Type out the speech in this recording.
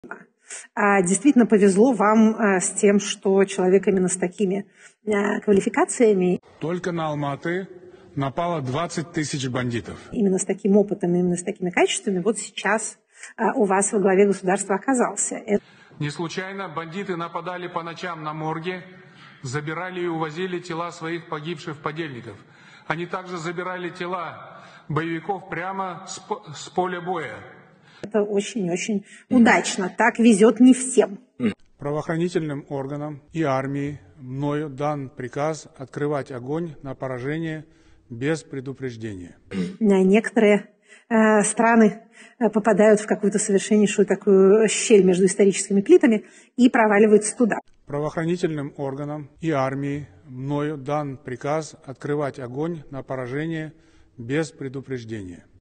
Действительно повезло вам с тем, что человек именно с такими квалификациями. Только на Алма-Аты напало 20 тысяч бандитов. Именно с таким опытом, именно с такими качествами вот сейчас у вас во главе государства оказался. Не случайно бандиты нападали по ночам на морги, забирали и увозили тела своих погибших подельников. Они также забирали тела боевиков прямо с поля боя. Это очень-очень удачно. Так везет не всем. Правоохранительным органам и армии мною дан приказ открывать огонь на поражение без предупреждения. Некоторые страны попадают в какую-то совершеннейшую такую щель между историческими плитами и проваливаются туда. Правоохранительным органам и армии мною дан приказ открывать огонь на поражение без предупреждения.